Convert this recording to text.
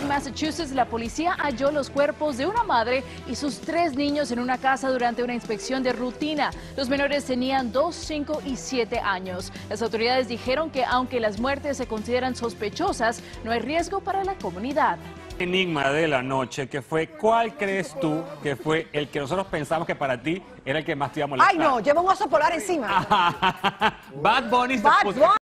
Massachusetts, la policía halló los cuerpos de una madre y sus 3 niños en una casa durante una inspección de rutina. Los menores tenían 2, 5 y 7 años. Las autoridades dijeron que aunque las muertes se consideran sospechosas, no hay riesgo para la comunidad. Enigma de la noche, que fue, ¿cuál crees tú que fue el que nosotros pensamos que para ti era el que más te iba a molestar? Ay, no, lleva un oso polar encima. Bad Bunny se Bad puso- Bunny.